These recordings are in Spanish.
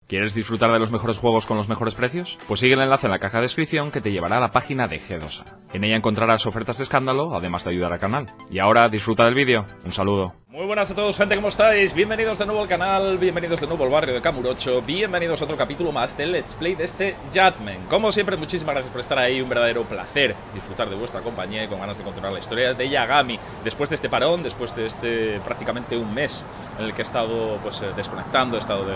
¿Quieres disfrutar de los mejores juegos con los mejores precios? Pues sigue el enlace en la caja de descripción que te llevará a la página de G2A. En ella encontrarás ofertas de escándalo, además de ayudar al canal. Y ahora, disfruta del vídeo. Un saludo. Muy buenas a todos, gente, ¿cómo estáis? Bienvenidos de nuevo al canal, bienvenidos de nuevo al barrio de Kamurocho, bienvenidos a otro capítulo más del Let's Play de este Judgment. Como siempre, muchísimas gracias por estar ahí, un verdadero placer disfrutar de vuestra compañía y con ganas de continuar la historia de Yagami. Después de este parón, después de este prácticamente un mes en el que he estado desconectando, he estado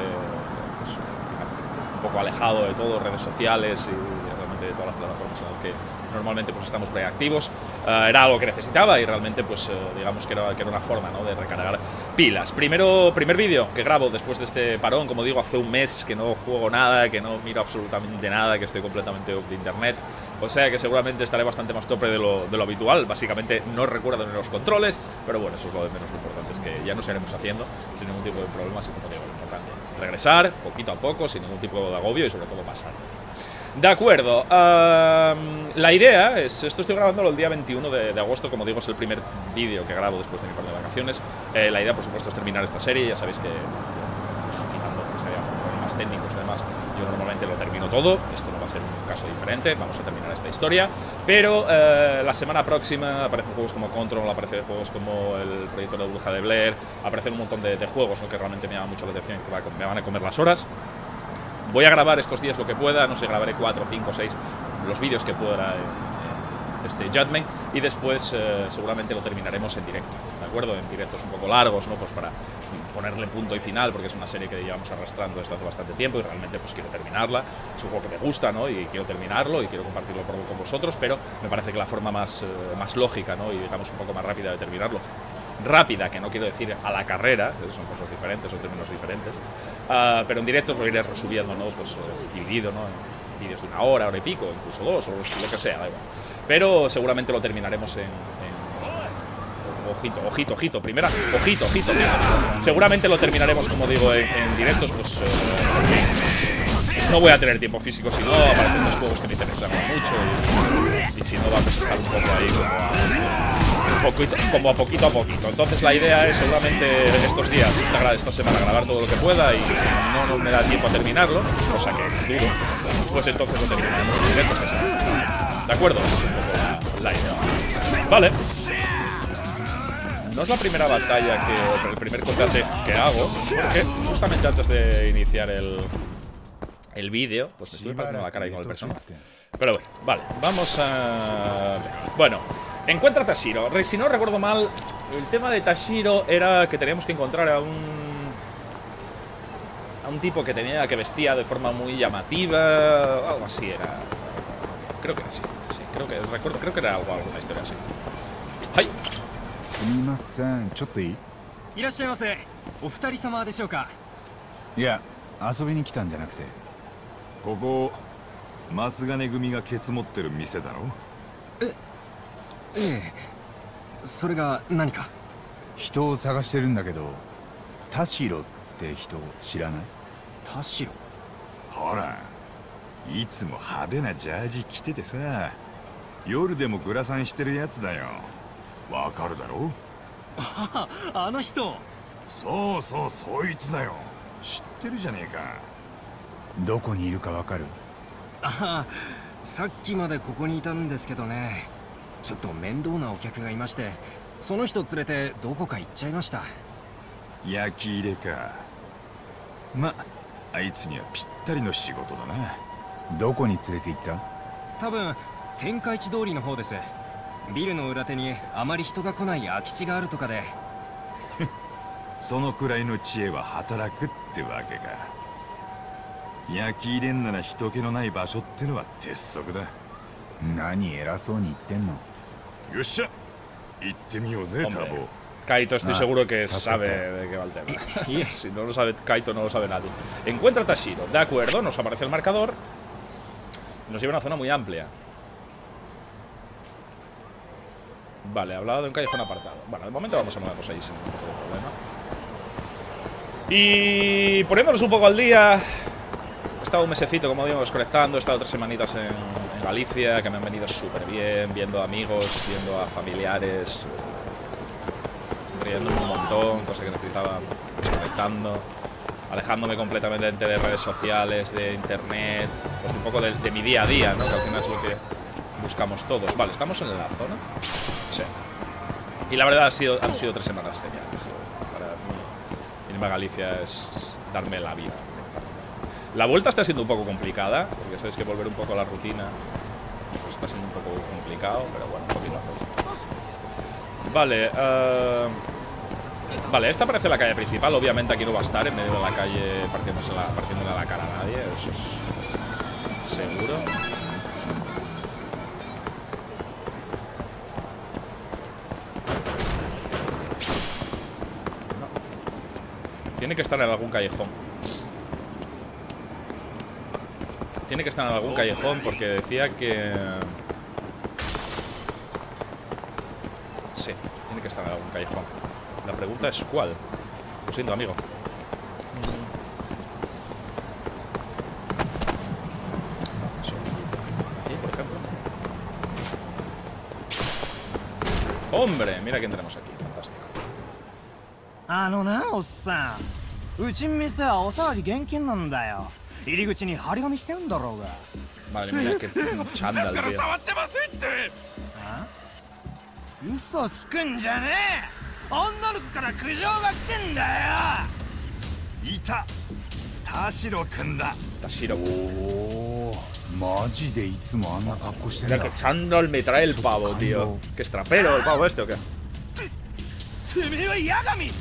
un poco alejado de todo, redes sociales y realmente de todas las plataformas en las que normalmente estamos preactivos. Era algo que necesitaba y realmente digamos que era una forma, ¿no?, de recargar pilas. Primer vídeo que grabo después de este parón, como digo, hace un mes que no juego nada, que no miro absolutamente nada, que estoy completamente off de internet. O sea que seguramente estaré bastante más tope de lo habitual. Básicamente no recuerdo ni los controles, pero bueno, eso es lo de menos. Lo importante es que ya nos iremos haciendo sin ningún tipo de problemas y, como digo, lo importante es regresar poquito a poco, sin ningún tipo de agobio y sobre todo pasar. De acuerdo, la idea es, esto estoy grabándolo el día 21 de agosto, como digo, es el primer vídeo que grabo después de mi par de vacaciones. La idea, por supuesto, es terminar esta serie. Ya sabéis que, quitando que se vean problemas técnicos y demás, yo normalmente lo termino todo. Esto no va a ser un caso diferente, vamos a terminar esta historia. Pero la semana próxima aparecen juegos como Control, aparecen juegos como el proyecto de Bruja de Blair, aparecen un montón de juegos, ¿no?, que realmente me llaman mucho la atención y que me van a comer las horas. Voy a grabar estos días lo que pueda, no sé, grabaré 4, 5, 6 los vídeos que pueda este Judgment, y después seguramente lo terminaremos en directo, ¿de acuerdo? En directos un poco largos, ¿no?, pues para ponerle punto y final, porque es una serie que llevamos arrastrando desde hace bastante tiempo y realmente quiero terminarla. Es un juego que me gusta, ¿no?, y quiero terminarlo y quiero compartirlo con vosotros, pero me parece que la forma más lógica, ¿no?, y digamos un poco más rápida de terminarlo, rápida, que no quiero decir a la carrera, son cosas diferentes, son términos diferentes, pero en directos lo iré resubiendo, ¿no?, pues dividido, ¿no?, en vídeos de una hora y pico, incluso 2 o lo que sea, da igual. Pero seguramente lo terminaremos ojito, primera, ojito. Seguramente lo terminaremos, como digo, en directos, no voy a tener tiempo físico, si no, aparecen dos juegos que me interesan mucho y si no vamos a estar un poco ahí como a poquito. Entonces la idea es seguramente estos días, esta semana, grabar todo lo que pueda, y si no me da tiempo a terminarlo, cosa que dudo, pues entonces lo terminaremos en directo. ¿De acuerdo? Esa es un poco la idea. Vale. No es la primera batalla el primer combate que hago, porque justamente antes de iniciar el vídeo, pues me estoy partiendo la cara ahí con el personaje. Pero bueno, vale, vamos a... Bueno, encuentra a Tashiro. Si no recuerdo mal, el tema de Tashiro era que teníamos que encontrar a un tipo que vestía de forma muy llamativa, algo así era. Creo que era así, sí, creo que era alguna historia así. ¡Ay! すみません、ちょっといい？ いらっしゃいませ。お二人様でしょうか？ いや、遊びに来たんじゃなくて。 ここ松金組がケツ持ってる店だろ？ ええ。それが何か？ 人を探してるんだけど、田代って人知らない？ 田代？ ほら、いつも派手なジャージ着ててさ、夜でもグラサンしてるやつだよ。わかるだろ？ あの人。 そう、そいつだよ。知ってるじゃねえか。 どこにいるかわかる？ さっきまでここにいたんですけどね。ちょっと面倒なお客がいまして、その人連れてどこか行っちゃいました。 焼き入れか。ま、あいつにはぴったりの仕事だな。 どこに連れて行った？ 多分天下一通りの方です。ビルの裏手にあまり人が来ない空き地があるとかで。 そのくらいの知恵は働くってわけか。焼き入れんなら人気のない場所ってのは鉄則だ。 何偉そうに言ってんの？ よっしゃ、行ってみようぜ、タボ。 Kaito estoy seguro que sabe de qué va el tema. Si no lo sabe Kaito, no lo sabe nadie. Encuentra a Tashiro. De acuerdo, nos aparece el marcador. Nos lleva a una zona muy amplia. Vale, hablado de un callejón apartado. Bueno, de momento vamos a movernos ahí sin ningún tipo de problema. Y poniéndonos un poco al día, he estado un mesecito, como digo, desconectando. He estado 3 semanitas en Galicia, que me han venido súper bien, viendo amigos, viendo a familiares, riéndome un montón, cosa que necesitaba, desconectando. alejándome completamente de redes sociales, de internet, pues un poco de mi día a día, ¿no? Que al final es lo que buscamos todos. Vale, ¿estamos en la zona? Sí. Y la verdad han sido 3 semanas geniales. Para mí, irme a Galicia es darme la vida. La vuelta está siendo un poco complicada, porque sabéis que volver un poco a la rutina pues está siendo un poco complicado, pero bueno, poquito a poco. Vale, vale, esta parece la calle principal. Obviamente aquí no va a estar en medio de la calle partiéndole la cara a nadie, eso es seguro. No. Tiene que estar en algún callejón. Tiene que estar en algún callejón porque decía que... Sí, tiene que estar en algún callejón. La pregunta es ¿cuál? Lo siento, amigo. Aquí, por ejemplo. ¡Hombre! Mira quién tenemos aquí. Fantástico. おっさん、うちん店はお騒ぎ厳禁なんだよ。入り口に張り紙してんだろうが。 Madre mía, qué chándal, tío. 嘘つくんじゃねえ。女の子から苦情が来てんだよ。 いた、田代君だ。 Tashiro. おお、マジでいつもあんな格好してん Mira だ。 que chándal me trae el pavo, tío. ¿Qué es trapero el pavo este o qué? てめえは八神。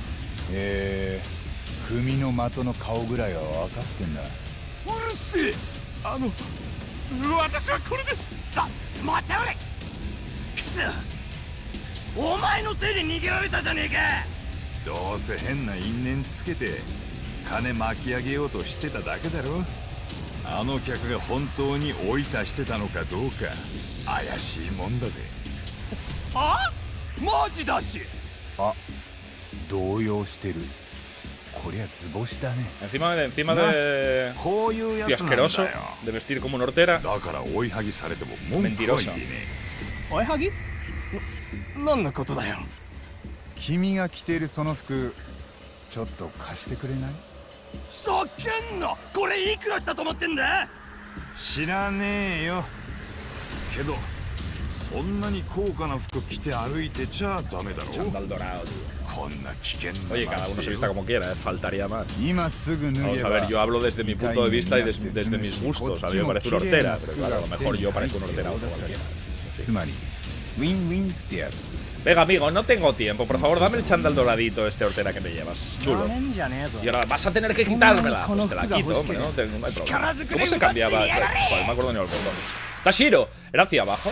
組の的の顔ぐらいは分かってんだ。 うるせえ。私はこれで。待ちやがれ。くそ。お前のせいで逃げられたじゃねえか。 どうせ変な因縁つけて金巻き上げようとしてただけだろ。あの客が本当に追い出してたのかどうか怪しいもんだぜ。 あ？マジだし。 あ、動揺してる。こりゃ図星だね。 Encima de... こういうや Tío つなんだよ。 asqueroso, de vestir como una hortera. だから追いはぎされても文句は言えね追いはぎ？何のことだよ。 君が着てるその服、ちょっと貸してくれない？ ざけんな。これいくらしたと思ってんだ。 え。知らねえよ。けどそんなに高価な服着て歩いてちゃダメだろ。 Chándal dorado, tío. こんな危険な Oye, cada uno se vista como quiera, faltaría más. 今すぐ脱 Vamos げ a ば。 ver, yo hablo desde mi punto de vista y desde mis gustos. A mí me parece una hortera, pero claro, a lo mejor yo parezco una hortera o cualquiera. つまりウィンウィンってやつ。 Venga, amigo, no tengo tiempo. Por favor, dame el chándal doradito, este hortera que me llevas. Chulo. Y ahora vas a tener que quitármela. Pues te la quito, hombre, no hay problema. ¿Cómo se cambiaba? Joder, no me acuerdo ni los botones. Tashiro, ¿era hacia abajo?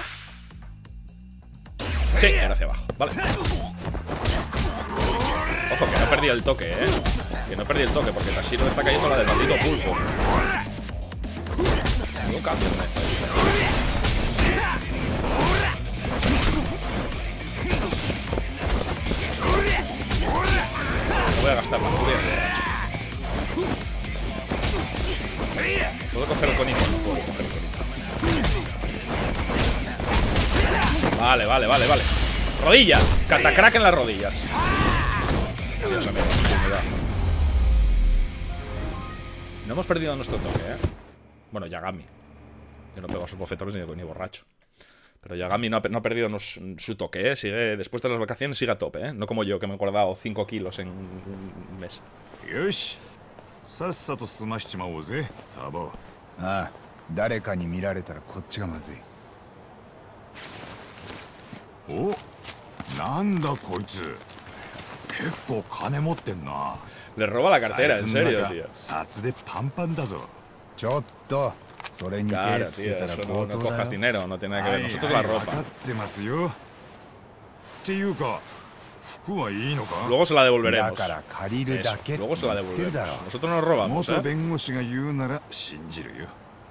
Sí, era hacia abajo. Vale. Ojo, que no perdí el toque, Que no perdí el toque, porque Tashiro me está cayendo la del maldito pulpo. Un cambio, voy a gastar la furia. ¿Puedo coger el conito? No puedo coger el conito. Vale. Rodilla. Catacrack en las rodillas. Dios mío, cuidado. No hemos perdido nuestro toque, Bueno, Yagami. Yo no pego a sus bofetones ni borracho. Pero Yagami no ha perdido su toque, Sigue, después de las vacaciones sigue a tope, No como yo, que me he guardado 5 kilos en un mes. よし、さっさと済ましちまおうぜ、タボ。 ああ、誰かに見られたらこっちがまずい。 お、なんだこいつ。結構金持ってんな。 Le roba la cartera, en serio, tío. 札でパンパンだぞ。 ちょっと、それに手 Claro, つけ tío, たら eso 強 no 盗 cojas だよ。 dinero, no tiene nada que ver. Nosotros la 分 ropa. かってますよ。っていうか、服はいいのか？ Luego se la だ devolveremos. から借りるだ Eso, けって luego se la 言ってる devolveremos. だろ。 Nosotros no robamos, 元弁護士が言うなら信じるよ。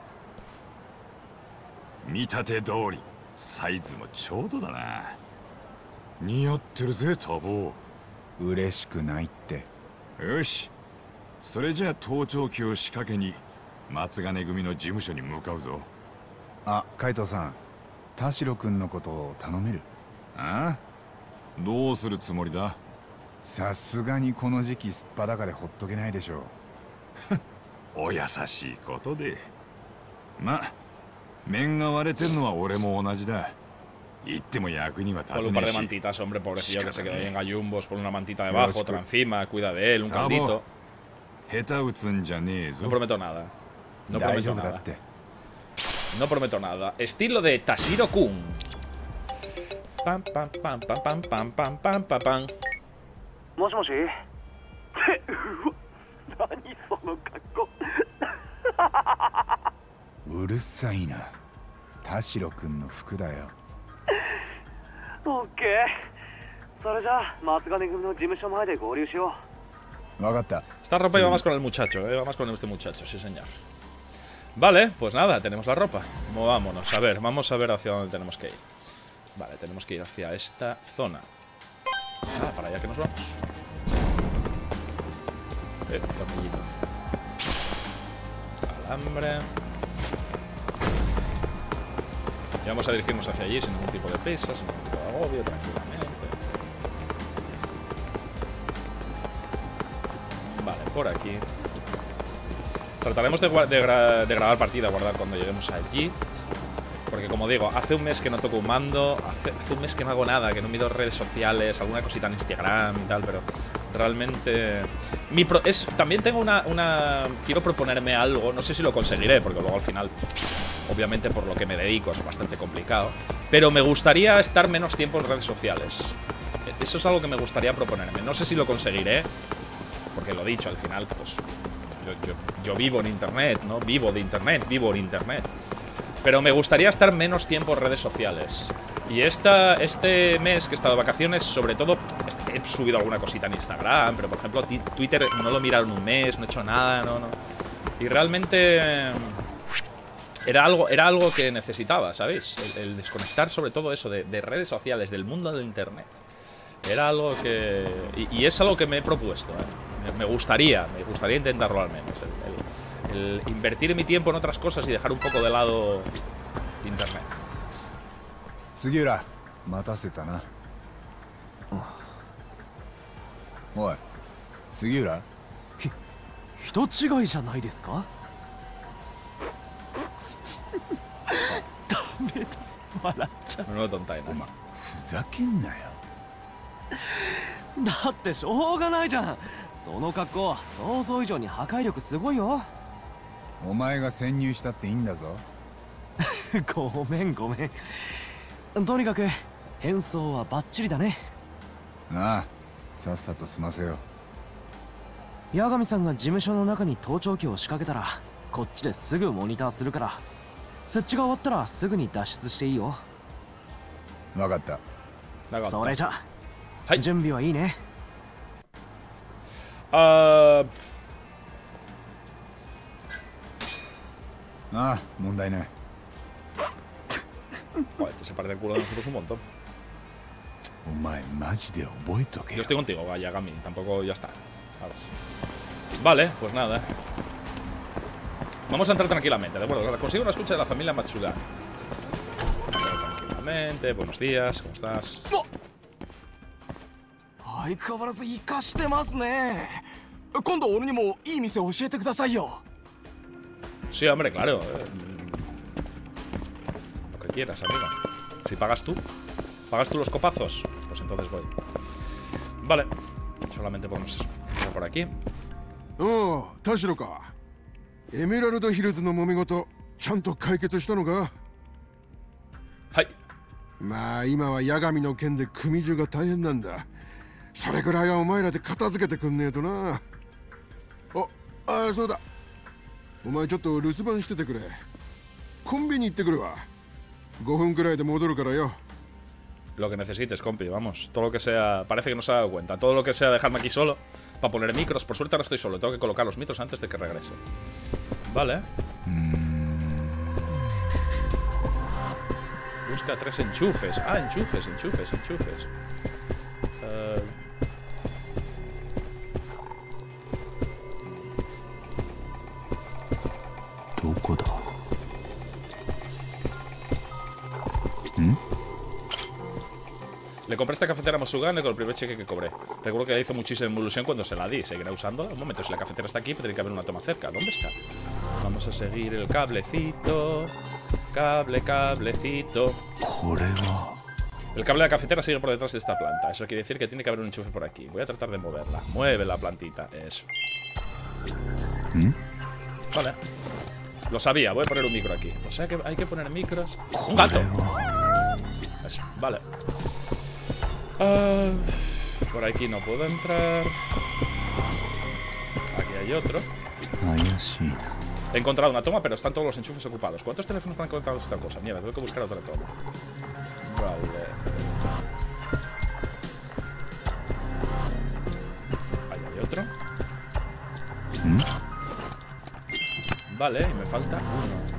見立て通り、サイズもちょうどだな。似合ってるぜ、タボ。 嬉しくないって。 よし、それじゃあ盗聴器を仕掛けに松金組の事務所に向かうぞ。 あ、海藤さん、田代君のことを頼める？ ああ？どうするつもりだ？ さすがにこの時期すっぱだかでほっとけないでしょう。 お優しいことで。まあ面が割れてんのは俺も同じだ。言っても役には立 Con て un ね par え de し。 mantitas, hombre, pobrecillo que se quedó ahí en gallumbos, pone una mantita debajo, otra encima, cuida de él, un caldito. 下手打つんじゃねえぞ。 No prometo nada. No 大 prometo 丈夫だ nada. って。 No prometo nada. Estilo de Tashiro-kun. Pam, pam, pam, pam, pam, pam, pam, pam, pam, pam. もしもし何その格好うるさいな。田代くんの服だよ。 オッケー。それじゃあ松金組の事務所前で合流しよう。 わかった。 Esta ropa iba más con el muchacho, va más con este muchacho, sí señor. Vale, pues nada, tenemos la ropa. Movámonos, a ver, vamos a ver hacia dónde tenemos que ir. Vale, tenemos que ir hacia esta zona. Ah, para allá que nos vamos. Tornillito. Alambre. Y vamos a dirigirnos hacia allí sin ningún tipo de pesa, sin ningún tipo de agobio, tranquilamente. Vale, por aquí. Trataremos de grabar partida, guardar cuando lleguemos allí. Porque como digo, hace un mes que no toco un mando, hace un mes que no hago nada, que no miro redes sociales, alguna cosita en Instagram y tal, pero realmente... también tengo quiero proponerme algo, no sé si lo conseguiré, porque luego al final, obviamente por lo que me dedico es bastante complicado, pero me gustaría estar menos tiempo en redes sociales. Eso es algo que me gustaría proponerme. No sé si lo conseguiré, porque lo dicho, al final, pues... Yo vivo en internet, ¿no? Vivo de internet, vivo en internet. Pero me gustaría estar menos tiempo en redes sociales. Y este mes que he estado de vacaciones, sobre todo, he subido alguna cosita en Instagram, pero por ejemplo Twitter no lo miraron un mes, no he hecho nada, no. Y realmente era algo que necesitaba, ¿sabéis? El desconectar sobre todo eso de redes sociales, del mundo del internet. Era algo que... Y es algo que me he propuesto, ¿eh? Me gustaría intentarlo al menos. El invertir mi tiempo en otras cosas y dejar un poco de lado internet. 杉浦、待たせたな。おい、杉浦。 人違いじゃないですか？ダメだ、笑っちゃう。 Menudo tontaina. お前、ふざけんなよ。 だってしょうがないじゃん。その格好想像以上に破壊力すごいよ。 お前が潜入したっていいんだぞ。 ごめん。とにかく変装はバッチリだね。 なあ、さっさと済ませよ。 八神さんが事務所の中に盗聴器を仕掛けたら、こっちですぐモニターするから、設置が終わったらすぐに脱出していいよ。 わかった。 それじゃ、 はい、 準備はいいね。 ああ、問題ない。 Joder, se parte el culo de nosotros un montón. お前マジで覚えとけ Yo よ。 estoy contigo, vaya, Gami. Tampoco ya está. Ahora sí. Vale, pues nada. Vamos a entrar tranquilamente, ¿de acuerdo? Consigo una escucha de la familia Matsuda. Tranquilamente, buenos días, ¿cómo estás? 相変わらず生かしてますね。今度俺にもいい店教えてくださいよ。 Sí, hombre, claro. Lo que quieras, amigo. Si pagas tú los copazos, pues entonces voy. Vale. Solamente podemos pasar por aquí. おお、田代か。エメラルドヒルズの揉め事、ちゃんと解決したのか？ はい。 まあ今は八神の件で組中が大変なんだ。それぐらいはお前らで片付けてくんねえとな。そうだ。お前ちょっと留守番しててくれ。コンビニ行ってくるわ。5分くらいで戻るからよ。 Lo que necesites, compi, vamos. Todo lo que sea... Parece que no se ha dado cuenta. Todo lo que sea dejarme aquí solo para poner micros. Por suerte ahora estoy solo. Tengo que colocar los micros antes de que regrese. Vale. Busca 3 enchufes. Ah, enchufes. どこだ？ Le compré esta cafetera Mosugane con el primer cheque que cobré. Recuerdo que le hizo muchísima ilusión cuando se la di. ¿Seguirá usándola? Un momento, si la cafetera está aquí, tiene que haber una toma cerca. ¿Dónde está? Vamos a seguir el cablecito. Cablecito. El cable de la cafetera sigue por detrás de esta planta. Eso quiere decir que tiene que haber un enchufe por aquí. Voy a tratar de moverla. Mueve la plantita. Eso. Vale. Lo sabía. Voy a poner un micro aquí. O sea que hay que poner micros. ¡Un gato! Eso. Vale. Por aquí no puedo entrar. Aquí hay otro. He encontrado una toma, pero están todos los enchufes ocupados. ¿Cuántos teléfonos me han conectado esta cosa? Mierda, tengo que buscar otra toma. Vale. Ahí hay otro. Vale, y me falta uno.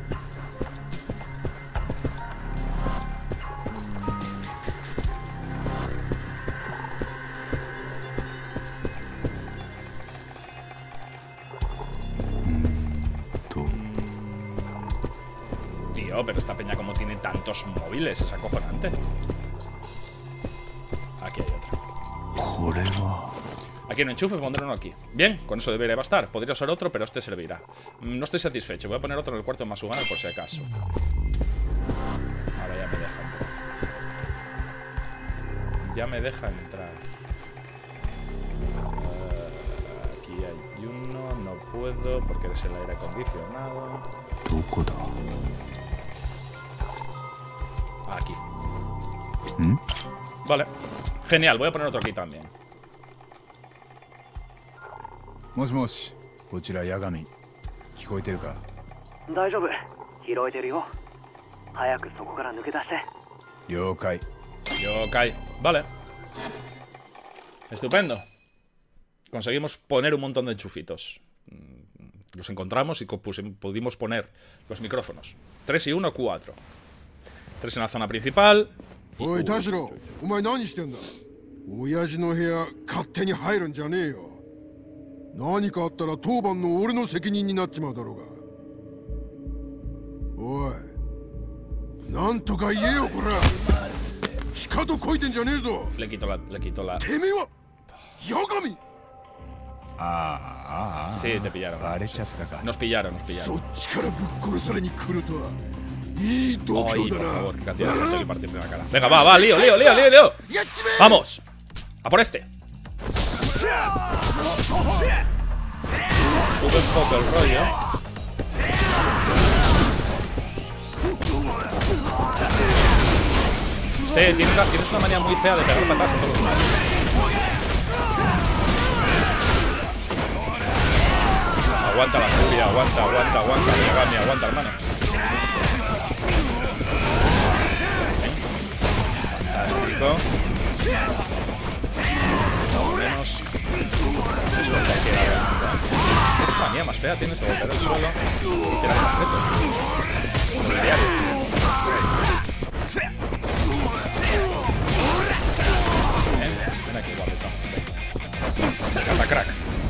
Tío, pero esta peña como tiene tantos móviles, es acojonante. Aquí hay otro. Aquí hay un enchufe, pondré uno aquí. Bien, con eso debería bastar. Podría usar otro, pero este servirá. No estoy satisfecho. Voy a poner otro en el cuarto de Mosugane por si acaso. Ahora ya me deja entrar. Ya me deja entrar. Aquí hay uno. No puedo porque es el aire acondicionado. Aquí. Vale. Genial, voy a poner otro aquí también. もしもし、こちら八神。聞こえてるか？ 大丈夫。拾えてるよ。早くそこから抜け出して。 了解。 了解。Vale. Estupendo. Conseguimos poner un montón de enchufitos. Los encontramos y pudimos poner los micrófonos. 3 y 1, 4. 3 en la zona principal. おい田代、お前何してんだ。親父の部屋勝手に入るんじゃねえよ。何かあったら当番の俺の責任になっちまうだろうが。おい、なんとか言えよこら。しかとこいてんじゃねえぞ。 Le quito la. てめえは八神。 Sí, te pillaron. Nos pillaron. そっちからぶっ殺されに来るとは。いい度胸だな。 Por favor, cantidad de gente que partirte la cara. Venga, va, lío. Vamos. A por este. Sube un poco el rollo. Tienes una manía muy fea de pegar patadas a todos los lados. Aguanta la furia, aguanta, Yagami, aguanta, hermano. Fantástico. Menos. Eso es lo que hay que dar. Qué manía más fea tienes de golpear el suelo y tirar objetos. Como el diario. Ven aquí, guapetón. Catacrack.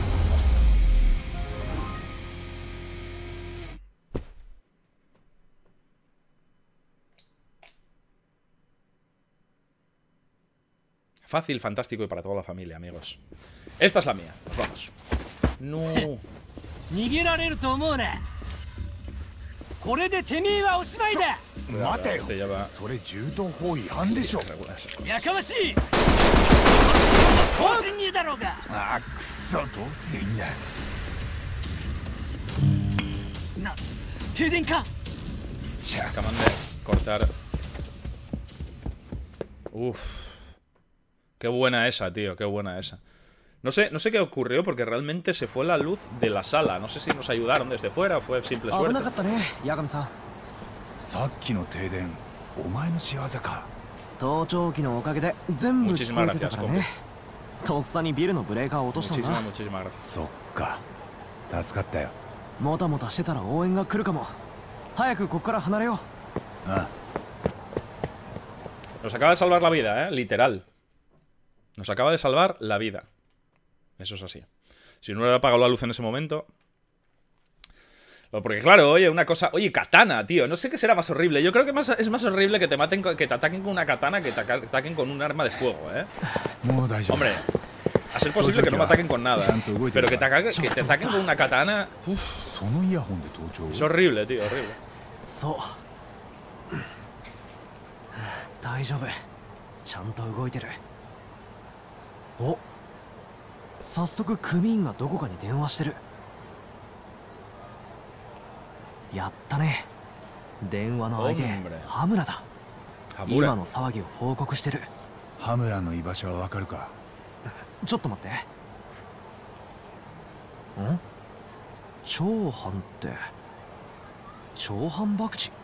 Fácil, fantástico y para toda la familia, amigos. Esta es la mía. Nos vamos. No. 逃げられると思うな。これでてめえはおしまいだ。 待てよ。 Este ya va. それ銃刀法違反でしょ。 やかましい。方針にだろうが。 ああ、くそ、どうすりゃいいんだ。 な、停電か。 Acaban de cortar. Uf. Qué buena esa, tío, qué buena esa. No sé qué ocurrió porque realmente se fue la luz de la sala. No sé si nos ayudaron desde fuera o fue simple suerte. Muchísimas gracias, compi. Muchísimas gracias. Nos acaba de salvar la vida, literal. Nos acaba de salvar la vida. Eso es así. Si no hubiera apagado la luz en ese momento... Porque claro, oye, una cosa... Oye, katana, tío. No sé qué será más horrible. Yo creo que es más horrible que te maten, que te ataquen con una katana que te ataquen con un arma de fuego, ¿eh? Hombre, a ser posible que no me ataquen con nada. Pero que te ataquen con una katana... Uf, es horrible, tío, horrible. 大丈夫ちゃんと動いてるお早速組員がどこかに電話してるやったね電話の相手羽村だ今の騒ぎを報告してる羽村の居場所はわかるかちょっと待ってん長藩って長藩博打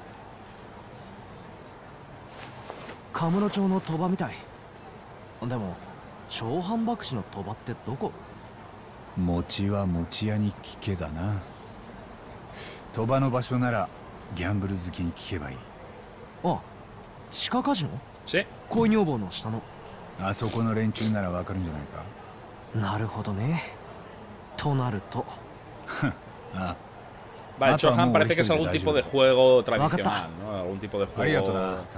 カムロ町の鳥羽みたいでも長藩博打の鳥羽ってどこ餅は餅屋に聞けだな鳥羽の場所ならギャンブル好きに聞けばいいあ地下カジノし恋女房の下のあそこの連中ならわかるんじゃないかなるほどねとなるとあ Vale, Chohan parece que es algún tipo de juego tradicional, ¿no? Algún tipo de juego...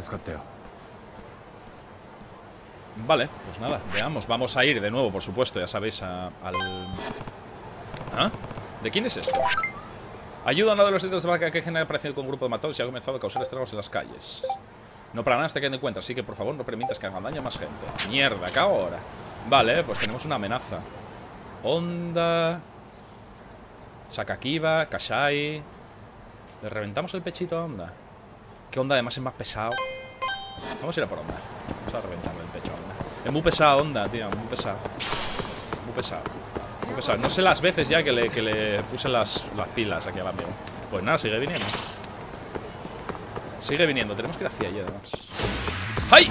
Vale, pues nada, veamos. Vamos a ir de nuevo, por supuesto, ya sabéis, al... ¿Ah? ¿De quién es esto? Ayuda a uno de los líderes de vaca que genera aparecido con un grupo de matones y ha comenzado a causar estragos en las calles. No para nada hasta que den cuenta, así que por favor no permitas que hagan daño a más gente. Mierda, ¿qué ahora? Vale, pues tenemos una amenaza. Onda... Sakakiba, Kashai. Le reventamos el pechito a Onda. Que Onda además es más pesado. Vamos a ir a por Onda. Vamos a reventarle el pecho a Onda. Es muy pesado Onda, tío, muy pesado. Muy pesado. Muy pesado. No sé las veces ya que le puse las pilas aquí al amigo. Pues nada, sigue viniendo. Sigue viniendo, tenemos que ir hacia allá además. ¡Ay!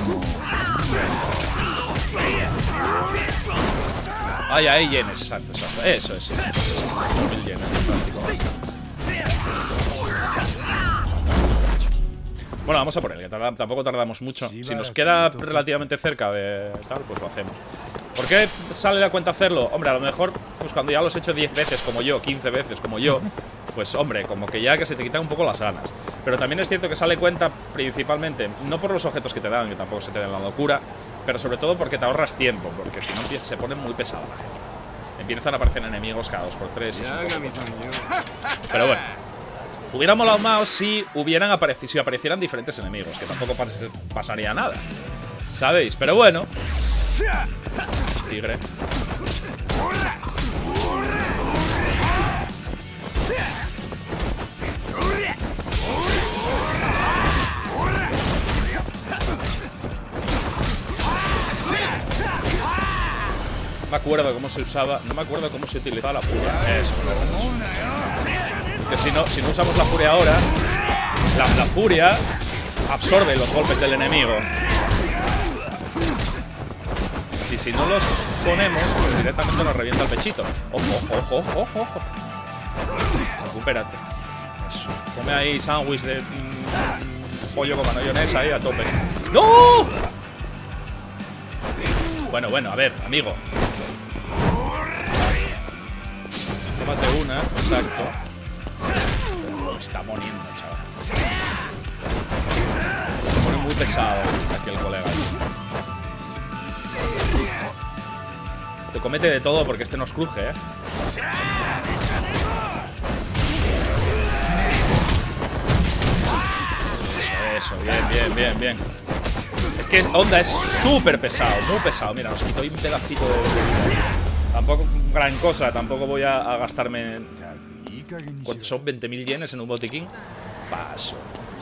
Ay, hay yenes, exacto, exacto. Eso es, 1000 yenes, fantástico. Bueno, vamos a por él, que tampoco tardamos mucho. Si nos queda relativamente cerca de tal, pues lo hacemos. ¿Por qué sale la cuenta hacerlo? Hombre, a lo mejor, pues cuando ya lo has hecho 10 veces como yo, 15 veces como yo, pues hombre, como que ya que se te quitan un poco las ganas. Pero también es cierto que sale cuenta principalmente, no por los objetos que te dan, que tampoco se te den la locura, pero sobre todo porque te ahorras tiempo, porque si no se pone muy pesada la gente. Empiezan a aparecer enemigos cada 2x3 y pero bueno, hubiera molado más si aparecieran diferentes enemigos, que tampoco pasaría nada, ¿sabéis? Pero bueno. Tigre. No me acuerdo cómo se usaba. No me acuerdo cómo se utilizaba la furia. Eso, que si no usamos la furia ahora, la furia absorbe los golpes del enemigo. Y si no los ponemos, pues directamente nos revienta el pechito. Ojo, ojo, ojo, ojo. Recupérate. Eso. Come ahí sándwich de pollo con mayonesa ahí a tope. ¡No! Bueno, a ver, amigo. Tómate una, exacto. Me está muriendo, chaval. Se pone muy pesado aquí el colega. Te comete de todo porque este nos cruje, ¿eh? Eso, bien. Es que Onda es súper pesado, muy pesado. Mira, nos quito ahí un pedacito de... Tampoco gran cosa, tampoco voy a gastarme... ¿Cuántos son? 20.000 yenes en un botiquín. Paso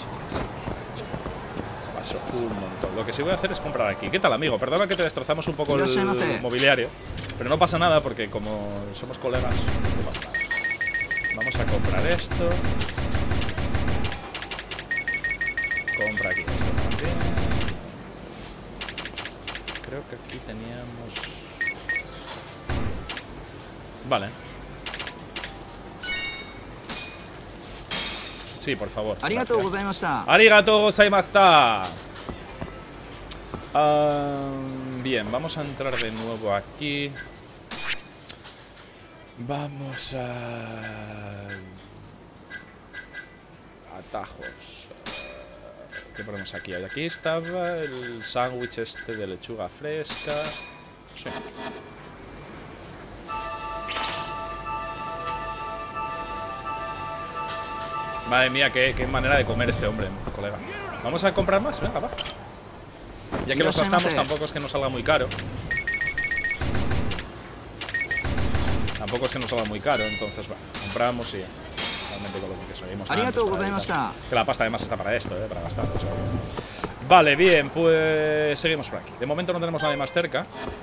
un montón. Lo que sí voy a hacer es comprar aquí. ¿Qué tal, amigo? Perdona que te destrozamos un poco el mobiliario, pero no pasa nada porque como somos colegas, no pasa nada. Vamos a comprar esto. Compra aquí esto también. Creo que aquí teníamos... Vale. Sí, por favor. Arigatou gozaimashita. Arigatou gozaimashita. Bien, vamos a entrar de nuevo aquí. Vamos a... tajos. ¿Qué ponemos aquí? Aquí estaba el sándwich este de lechuga fresca. Sí. Madre mía, qué manera de comer este hombre, colega. Vamos a comprar más, venga, va. Ya que los gastamos, tampoco es que nos salga muy caro. Tampoco es que nos salga muy caro, entonces va, compramos y realmente con lo que seguimos antes, que la pasta además está para esto, para gastar. O sea. Vale, bien, pues seguimos por aquí. De momento no tenemos nadie más cerca.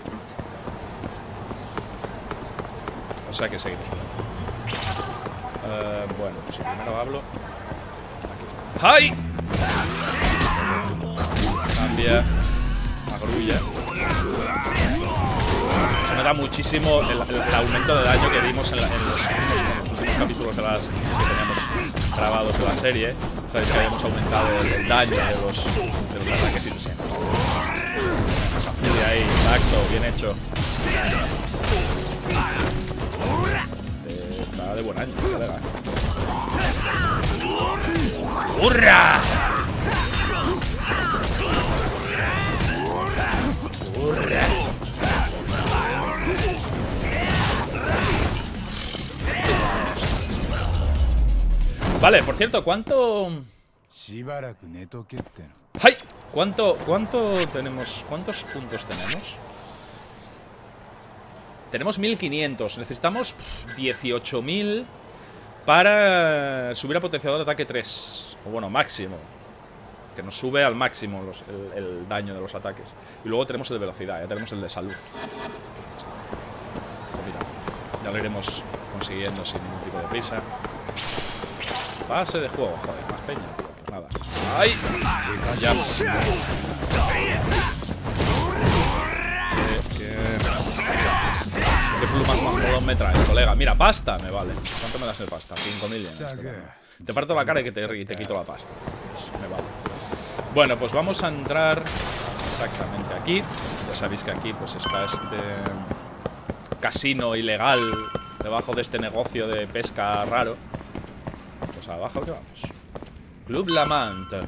O sea que seguimos por aquí. Bueno, pues primero hablo. Aquí está. ¡Ay! Cambia. La grulla. Se nota muchísimo el aumento de daño que dimos en los últimos capítulos de las que teníamos grabados de la serie. Sabéis que habíamos aumentado el daño de los ataques inocentes. Esa furia ahí, exacto, bien hecho. Este está de buen año, colega. ¡Hurra! ¡Hurra! Vale, por cierto, ¿cuánto? ¡Ay! ¿Cuánto tenemos? ¿Cuántos puntos tenemos? Tenemos 1500. Necesitamos 18.000 para subir a potenciador de ataque 3. O bueno, máximo. Que nos sube al máximo el daño de los ataques. Y luego tenemos el de velocidad, ya tenemos el de salud. Mira, ya lo iremos consiguiendo sin ningún tipo de prisa. Base de juego, joder, más peña, tío. Pues nada. ¡Ay! Ya. ¿Qué plumas más molón me trae, colega? Mira, pasta me vale. ¿Cuánto me das de pasta? 5.000 yenes. Te parto la cara y te quito la pasta. Pues me vale. Bueno, pues vamos a entrar exactamente aquí. Ya sabéis que aquí pues está este casino ilegal debajo de este negocio de pesca raro. Pues abajo que vamos. Club La Manta.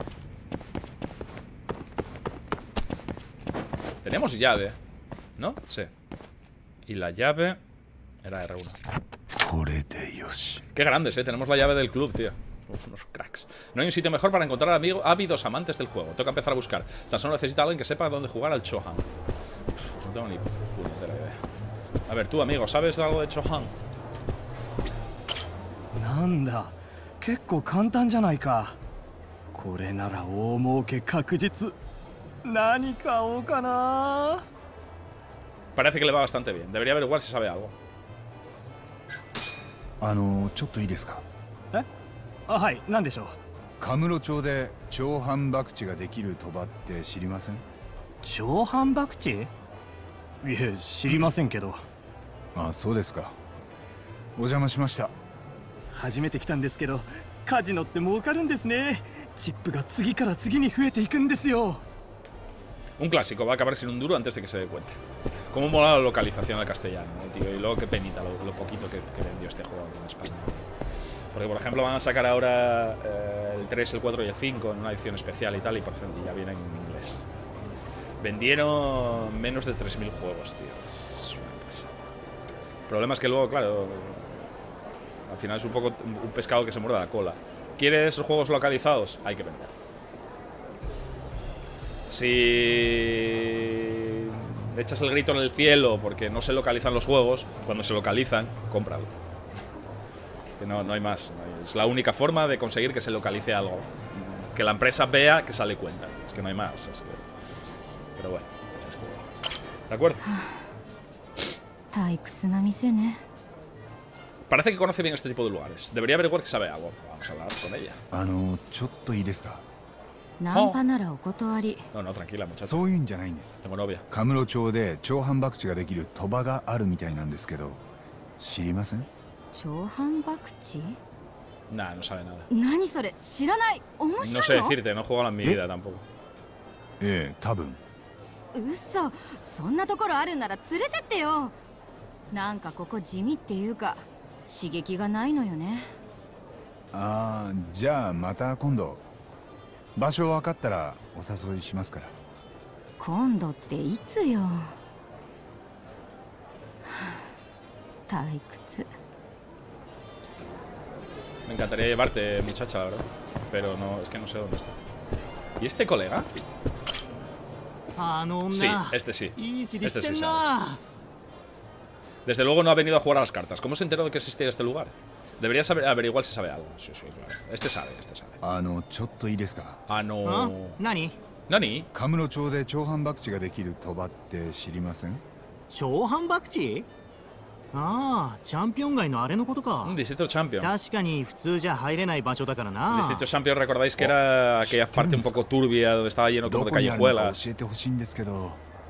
Tenemos llave, ¿no? Sí. Y la llave era R1. Qué grandes, tenemos la llave del club, tío. Uf, unos cracks. No hay un sitio mejor para encontrar ávidos amantes del juego. Toca empezar a buscar. Tan solo necesita alguien que sepa dónde jugar al Chohan. No tengo ni puñetera idea. A ver, tú, amigo, ¿sabes algo de Chohan? Nanda, 結構簡単じゃないか。これなら大儲け確実。何買おうかな。 Parece que le va bastante bien. Debería averiguar si sabe algo. ちょっといいですか。 あ、はい、何でしょう。 カムロ町で長反博打ができる賭場って知りません？ 長反博打？いえ、知りませんけど。 あ、そうですか。お邪魔しました。 初めて来たんですけど、カジノって儲かるんですね。チップが次から次に増えていくんですよ。 Un clásico, va a acabar sin un duro antes de que se dé cuenta. Cómo mola la localización al castellano, tío. Y luego qué penita lo poquito que vendió este juego en español. Porque, por ejemplo, van a sacar ahora el 3, el 4 y el 5 en una edición especial y tal, y por ejemplo ya viene en inglés. Vendieron menos de 3.000 juegos, tío. Es una cosa. El problema es que luego, claro, al final es un poco un pescado que se muerde la cola. ¿Quieres juegos localizados? Hay que vender. Si echas el grito en el cielo porque no se localizan los juegos, cuando se localizan, cómpralo. Es que no hay más. Es la única forma de conseguir que se localice algo. Que la empresa vea que sale cuenta. Es que no hay más. Pero bueno. ¿De acuerdo? Parece que conoce bien este tipo de lugares. Debería averiguar que sabe algo. Vamos a hablar con ella. ちょっといいですか。 ナンパならお断り。 No, tranquila, muchacha. そういうんじゃないんです。 Tengo novia. カムロ町で長反博打ができる賭場があるみたいなんですけど、知りません？ 長反博打？ Nah, no sabe nada. 何それ？知らない。面白いの？ No sé decirte, no he jugado en mi vida tampoco. ええ、多分。 嘘。そんなところあるなら連れてってよ。なんかここ地味っていうか刺激がないのよね。 ああ、じゃあまた今度。場所分かったらお誘いしますから。 今度っていつよ。退屈。 Me encantaría llevarte, muchacha, la verdad. Pero no, es que no sé dónde está. ¿Y este colega? Sí, este sí. Este sí sabe. Desde luego no ha venido a jugar a las cartas. ¿Cómo se enteró de que existía este lugar? Debería saber, averiguar si sabe algo. Sí, sí, claro. Este sabe, este sabe. ちょっといいですか。 何？ ¿Nani? カムロ町で長反博打ができる賭場って知りません？ 長反博打？ああ、チャンピオン街のあれのことか。 Distrito Champion. 確かに普通じゃ入れない場所だからな。 Distrito Champion, ¿recordáis que era aquella parte un poco turbia donde estaba lleno como de callejuelas? 教えてほしいんですけど。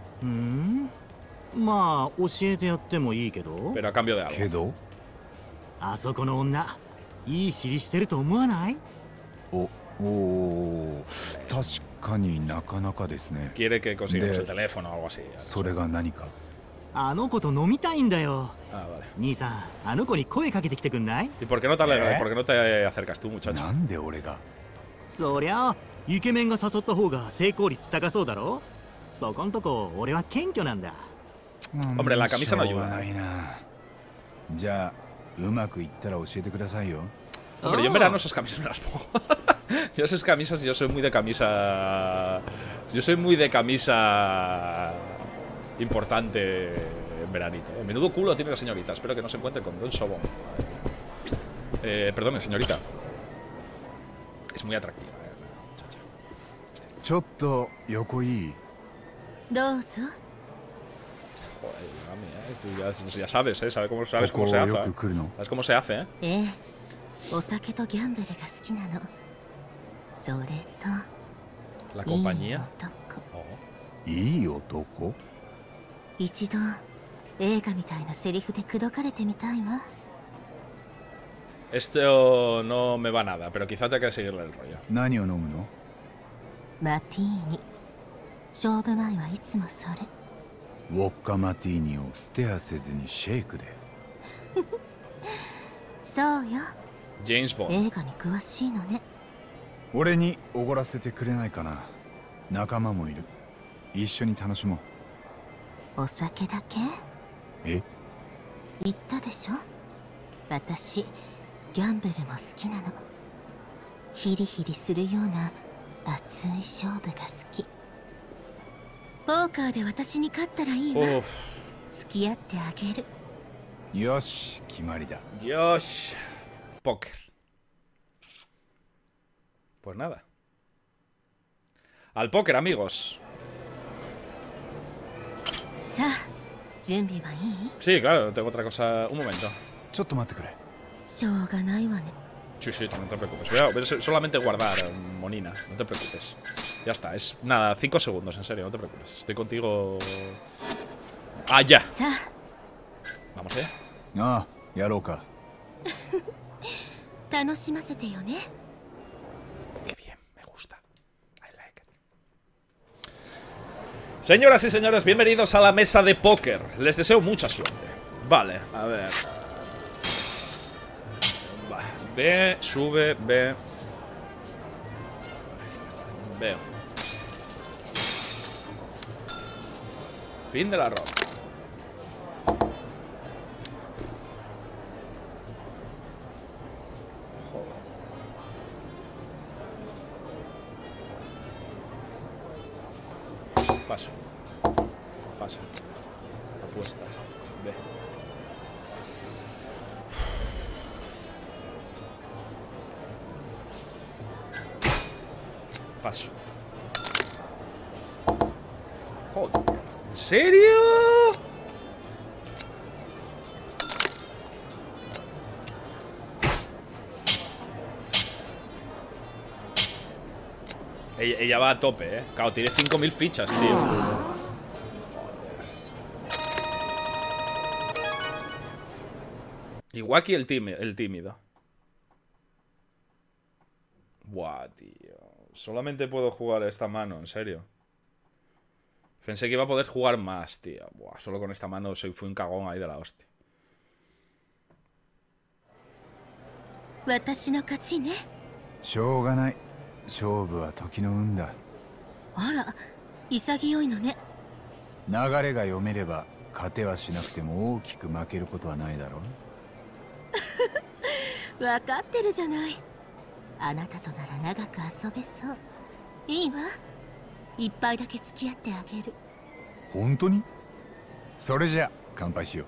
まあ教えてやってもいいけど。 Pero a cambio de algo. けど？ あそこの女、いい尻してると思わない？ おお、確かになかなかですね。 Quiere que consigamos el teléfono o algo así. それが何か。 あの子と飲みたいんだよ。 Ah, vale. 兄さん、あの子に声かけてきてくんない？ ¿Y por qué no te acercas tú, muchacho? なんで俺が？ そりゃイケメンが誘った方が成功率高そうだろ。そこんとこ俺は謙虚なんだ。 Hombre, la camisa no ayuda. ないな。じゃあうまくいったら教えてくださいよ。 Hombre, yo en verano esas camisas me las pongo. Yo esas camisas, yo soy muy de camisa. Yo soy muy de camisa importante en veranito. Menudo culo tiene la señorita. Espero que no se encuentre con Don Sobón. Perdone, señorita. Es muy atractiva, muchacha. ちょっと横いい？ どうぞ。 Joder, mami, tú ya sabes, ¿eh? ¿Sabes cómo se hace? ¿Sabes cómo se hace, eh? お酒とギャンブルが好きなの。それと La compañía. いい男？ 一度映画みたいなセリフで口説かれてみたいわ。 Esto no me va nada, pero quizá tenga que seguirle el rollo. 何を飲むの？ マティーニ。勝負前はいつもそれ。 ウォッカマティーニをステアせずにシェイクで。 そうよ。 James Bond. 映画に詳しいのね。 俺におごらせてくれないかな。仲間もいる。一緒に楽しもう。お酒だけ？ え？ 言ったでしょ。私ギャンブルも好きなの。ヒリヒリするような熱い勝負が好き。ポーカーで私に勝ったらいいわ。付き合ってあげる。 よし、決まりだ。 よし。Póker. Pues nada. Al póker, amigos. Sí, claro, tengo otra cosa. Un momento. Sí, sí, no te preocupes. Voy a solamente guardar, monina. No te preocupes. Ya está, es nada, 5 segundos, en serio, no te preocupes. Estoy contigo. ¡Ah, ya! Vamos allá. Ah, ya loca. Qué bien, me gusta. I like it. Señoras y señores, bienvenidos a la mesa de póker. Les deseo mucha suerte. Vale, a ver. B, sube, B. Veo. Fin de la ronda. Paso. Paso. Apuesta. B. Paso. Joder. ¿En serio? Ella va a tope, ¿eh? Claro, tiene 5000 fichas, tío. Joder. Iwaki el tímido. Buah, tío. Solamente puedo jugar esta mano, en serio. Pensé que iba a poder jugar más, tío. Buah, solo con esta mano fui un cagón ahí de la hostia. しょうがない。勝負は時の運だ。 あら、潔いのね。 流れが読めれば勝てはしなくても大きく負けることはないだろう。分かってるじゃない。あなたとなら長く遊べそう。いいわ。一杯だけ付き合ってあげる。 本当に？それじゃ乾杯しよう。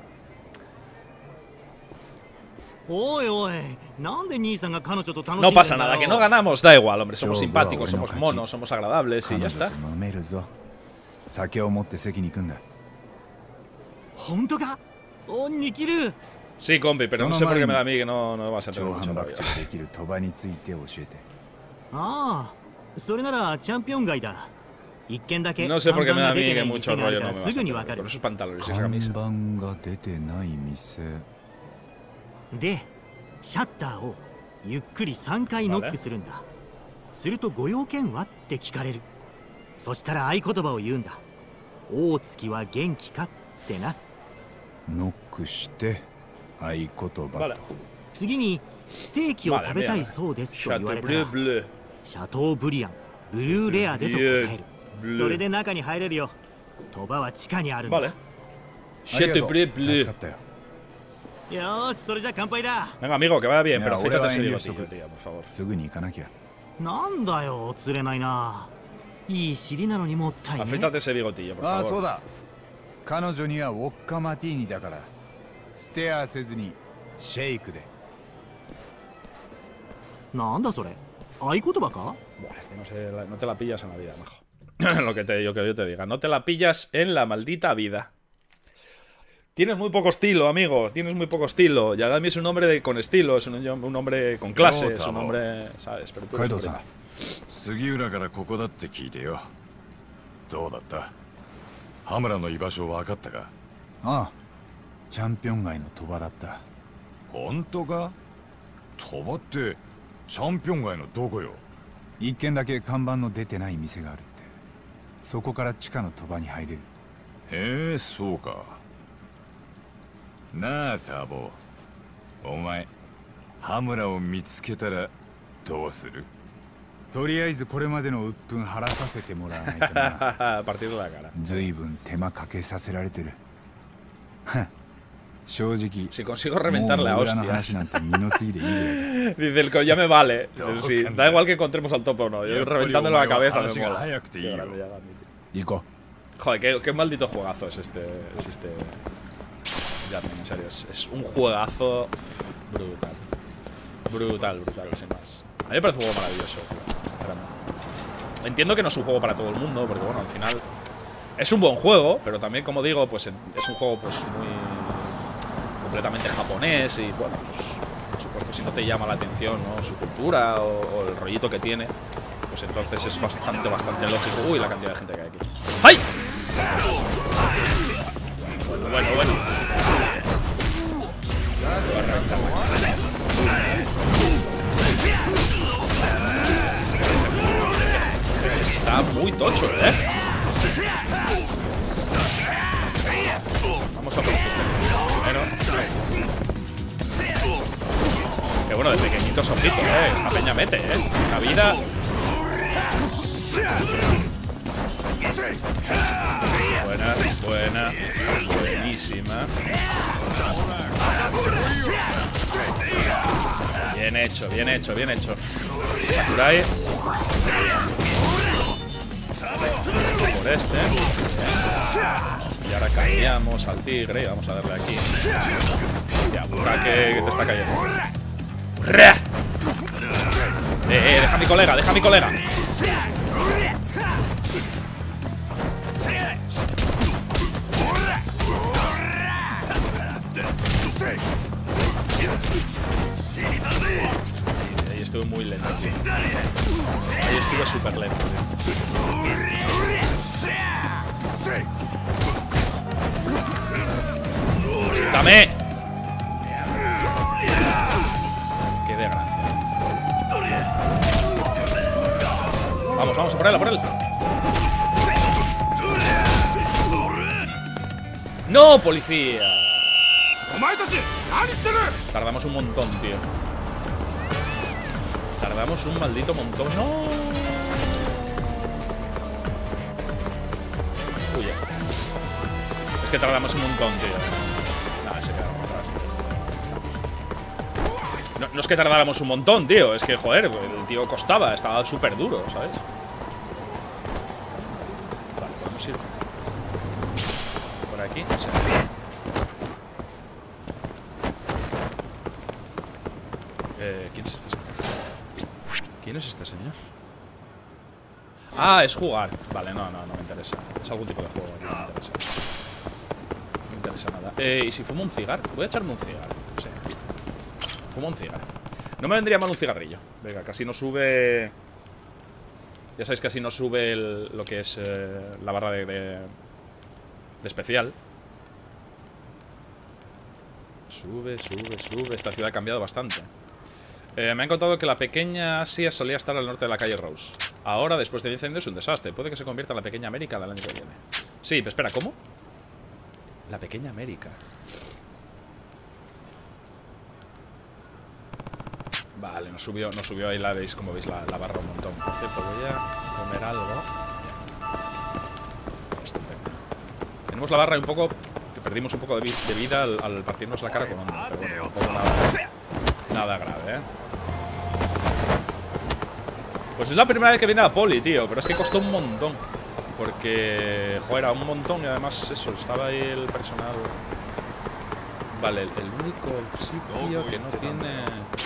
おいおい、なんで兄さんが彼女と楽しんでんだ No よ。 pasa nada, que no ganamos, da igual, hombre. Somos simpáticos, somos monos, somos agradables y ya está. 飲めるぞ。酒を持って席に行くんだ。 本当か？お、ニキル。 Sí, compi, pero no sé por qué me da a mí que no vas a tener mucho rabia. できる賭場について教えて。 ああ、それならチャンピオン街だ。一軒だけ No sé por qué me da a mí 看板が出て que ない mucho 店がある rollo か no ら me す vas a ぐにわ tener か por る。 esos pantalones y 看 camisa. 板が出てない店。 で、シャッターをゆっくり3回ノックするんだ。するとご用件はって聞かれる。そしたら合言葉を言うんだ。大月は元気かってな。 ノックして合言葉。 次にステーキを食べたいそうですと言われたら、シャトーブリアン、ブルーレアでと答える。それで中に入れるよ。賭場は地下にあるんだ。 シャトーブリブル。 よーし、それじゃ乾杯だ。 Venga, amigo, que vaya bien, pero fíjate ese bigotillo, tío, por favor. すぐに行かなきゃ。 なんだよ、釣れないな。いい尻なのにもったいね。 Afeítate ese bigotillo, por favor. ああ、そうだ。彼女にはウォッカマティーニだから、ステアせずにシェイクで。 なんだそれ？合言葉か？ Buah, este no te la pillas en la vida, majo. Lo que yo te diga, no te la pillas en la maldita vida. Tienes muy poco estilo, amigo, tienes muy poco estilo. Yagami es un hombre con estilo, es un hombre con clase, es un hombre, ¿sabes? Pero tú eres un 杉浦からここだって聞いてよ。どうだった？羽村の居場所分かったか？ ああ、チャンピオン街の賭場だった。 本当か？賭場ってチャンピオン街のどこよ？ 一軒だけ看板の出てない店があるって。そこから地下の賭場に入れる。 へえ、そうか。なあタボ、お前羽村を見つけたらどうする？ とりあえずこれまでの鬱憤晴らさせてもらわないとな。ずいぶん手間かけさせられてる。正直、 Si consigo reventarle a hostias. なんて二の次でいいぐらい。 Dice el ya me vale. Sí, da igual que encontremos al topo o no. Yo reventándole la cabeza me mola. Joder, qué maldito juegazo es este. Ya, en serio, es un juegazo brutal. Brutal, sin más. A mí me parece un juego maravilloso, sinceramente. Entiendo que no es un juego para todo el mundo, porque bueno, al final es un buen juego, pero también, como digo, pues es un juego pues muy completamente japonés y bueno, pues por supuesto si no te llama la atención, ¿no?, su cultura o el rollito que tiene, pues entonces es bastante lógico. Uy, la cantidad de gente que hay aquí. ¡Ay! Bueno. Está muy tocho, ¿eh? Vamos a por esto primero. Que bueno, de pequeñitos ojitos, esta peña mete, la vida. Buenísima. Bien hecho. Sakurai. Por este. Y ahora cambiamos al tigre y vamos a darle aquí. Ya, burra que te está cayendo. Deja a mi colega. Ahí estuve muy lento, tío. Ahí estuve súper lento, tío. ¡Dame! ¡Qué desgracia! Vamos a por él, ¡No, policía! Tardamos un montón, tío. Tardamos un maldito montón. ¡No! Huye. Es que tardamos un montón, tío. Nada, se quedaron atrás. No es que tardáramos un montón, tío. Es que, joder, el tío costaba. Estaba súper duro, ¿sabes? Vale, podemos ir por aquí. No sé. ¿Quién es este señor? ¿Quién es este señor? Ah, es jugar. Vale, no me interesa. Es algún tipo de juego. No me interesa. No me interesa nada. ¿Y si fumo un cigarro? Voy a echarme un cigarro. Sí. Fumo un cigarro. No me vendría mal un cigarrillo. Venga, casi no sube. Ya sabéis que así no sube lo que es la barra de especial. Sube. Esta ciudad ha cambiado bastante. Me han contado que la pequeña Asia solía estar al norte de la calle Rose. Ahora, después del incendio, es un desastre. Puede que se convierta en la pequeña América del año que viene. Sí, pero espera, ¿cómo? La pequeña América. Vale, nos subió ahí la veis, como veis, la barra un montón. Por cierto, voy a comer algo. Estupendo. Tenemos la barra un poco... que perdimos un poco de vida al partirnos la cara con onda. Pero bueno, nada grave, ¿eh? Pues es la primera vez que viene la poli, tío. Pero es que costó un montón. Porque, joder, era un montón. Y además, eso, estaba ahí el personal. Vale, el único sitio que no tiene...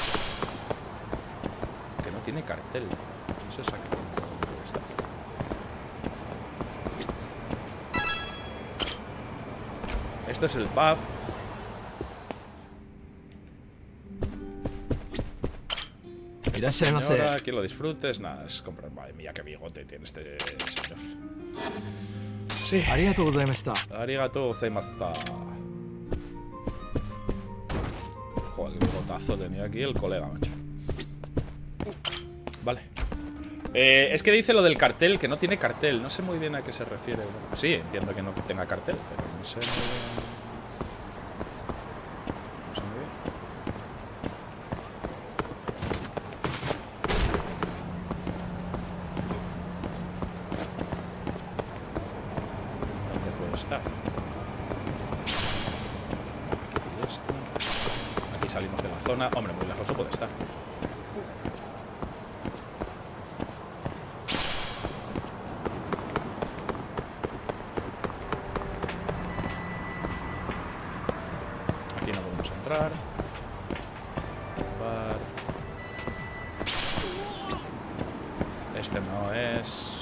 que no tiene cartel. No sé exactamente dónde está. Este es el pub. Señora, que lo disfrutes. Nada, es comprar. Madre mía, qué bigote tiene este señor. Sí. Arigatou gozaimashita. Arigatou gozaimashita. Joder, qué bigotazo tenía aquí el colega, macho. Vale. Es que dice lo del cartel, que no tiene cartel. No sé muy bien a qué se refiere. Sí, entiendo que no tenga cartel, pero no sé muy bien. Salimos de la zona. Hombre, muy lejos no puede estar. Aquí no podemos entrar. Este no es.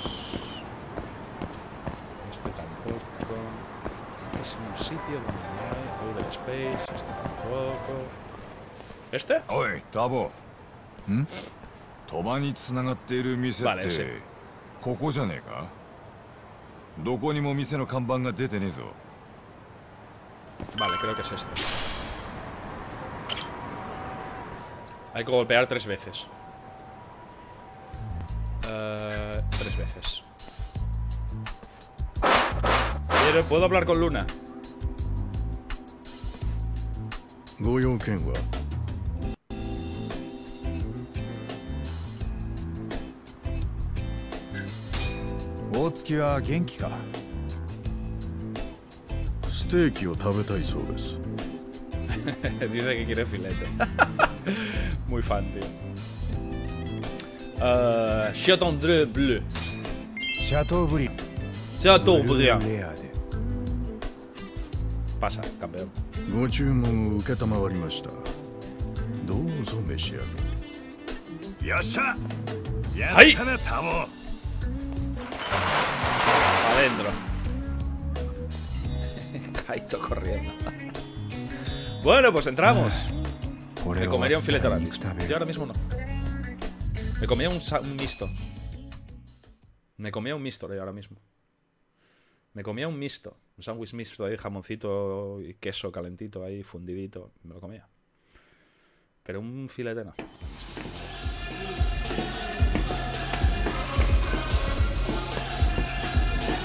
Este tampoco. Es un sitio donde no hay Outer Space. Este tampoco. ¿Este? Oye, Tabo. Toba ni tsunagaっている店ってここじゃねえか? どこにも店の看板が出てねえぞ. Vale, creo que es este. Hay que golpear 3 veces. 3 veces. Pero puedo hablar con Luna. ご用件は? 大月は元気か? ステーキを食べたいそうです。 Dice que quiere filete. Muy fan, tío. Chateaubriand Bleu. Chateaubriand. Chateaubriand. Pasa, campeón. ご注文を受けたまわりました。どうぞ召し上がれ。 よっしゃ。やったな、タボ。 Adentro. Kaito corriendo. Bueno, pues entramos. Me comería un filete ahora mismo. Yo ahora mismo no. Me comía un misto. Me comía un misto ahora mismo. Me comía un misto. Un sándwich mixto ahí, jamoncito y queso calentito ahí, fundidito. Me lo comía. Pero un filete no.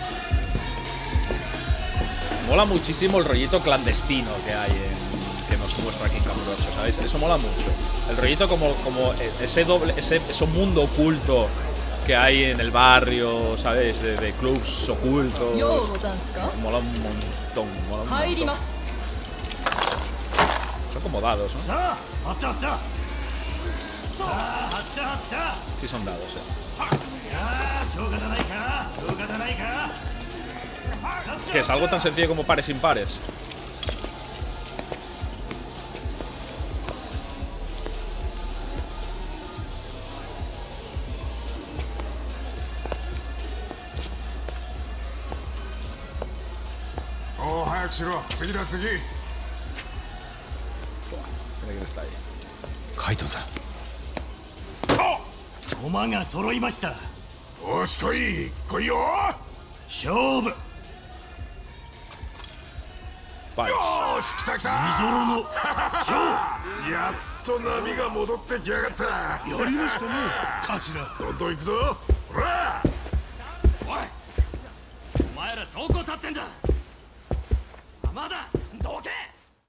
Mola muchísimo el rollito clandestino que hay que nos muestra aquí en Kamurocho, ¿sabéis? Eso mola mucho. El rollito como ese mundo oculto que hay en el barrio, ¿sabes? De clubs ocultos. Mola un montón, mola un montón. Son como dados, ¿no? Sí son dados, Que es algo tan sencillo como pares impares. ¿Quién está ahí? カイトさん。 駒が揃いました。 よし来い来いよ。 勝負。よし来た来た。 ミゾロの勝やっと波が戻ってきやがった。やりましたね、頭。 どんどん行くぞ。ほら。 おい、お前らどこ立ってんだ。邪魔だ。どけ。